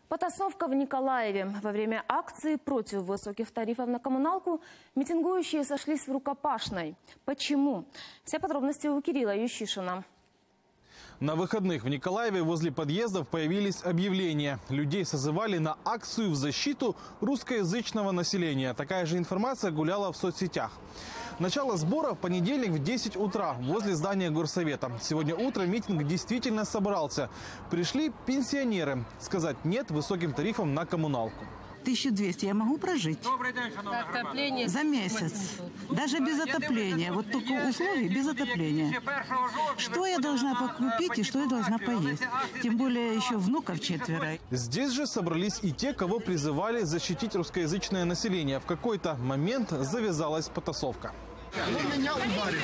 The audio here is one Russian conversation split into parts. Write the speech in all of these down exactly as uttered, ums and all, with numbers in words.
Потасовка в Николаеве. Во время акции против высоких тарифов на коммуналку митингующие сошлись в рукопашной. Почему? Все подробности у Кирилла Ющишина. На выходных в Николаеве возле подъездов появились объявления. Людей созывали на акцию в защиту русскоязычного населения. Такая же информация гуляла в соцсетях. Начало сбора в понедельник в десять утра возле здания горсовета. Сегодня утром митинг действительно собрался. Пришли пенсионеры сказать «нет» высоким тарифам на коммуналку. тысячу двести я могу прожить Отопление за месяц, даже без отопления. Вот только условий без отопления. Что я должна покупить и что я должна поесть? Тем более еще внуков четверо. Здесь же собрались и те, кого призывали защитить русскоязычное население. В какой-то момент завязалась потасовка. Ну, меня ударит.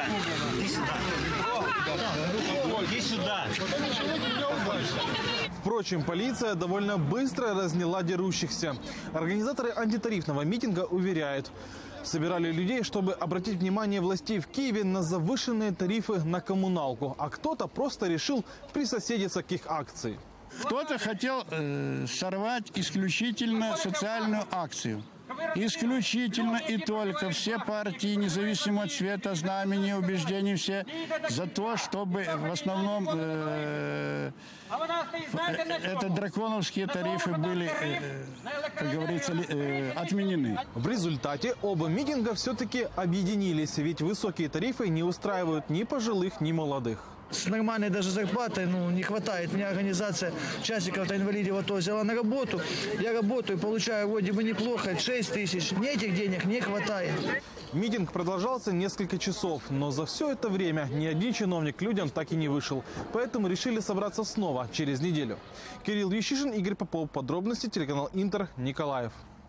Иди сюда. Впрочем, полиция довольно быстро разняла дерущихся. Организаторы антитарифного митинга уверяют, собирали людей, чтобы обратить внимание властей в Киеве на завышенные тарифы на коммуналку, а кто-то просто решил присоседиться к их акции. Кто-то хотел э, сорвать исключительно социальную акцию. Исключительно и только все партии, независимо от цвета, знамени, убеждений, все за то, чтобы в основном э, это драконовские тарифы были, э, как говорится, э, отменены. В результате оба митинга все-таки объединились, ведь высокие тарифы не устраивают ни пожилых, ни молодых. С нормальной даже зарплатой ну, не хватает. Меня организация часиков-то инвалидов АТО взяла на работу. Я работаю, получаю вроде бы неплохо, шесть тысяч. Мне этих денег не хватает. Митинг продолжался несколько часов, но за все это время ни один чиновник к людям так и не вышел. Поэтому решили собраться снова через неделю. Кирилл Ющишин, Игорь Попов. Подробности телеканал Интер, Николаев.